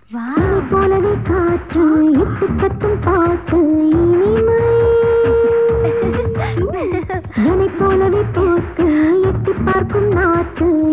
போலவே காற்று எட்டு கட்டும் பாட்டு இனிமை போலவே போட்டு எட்டி பார்க்கும் நாட்டு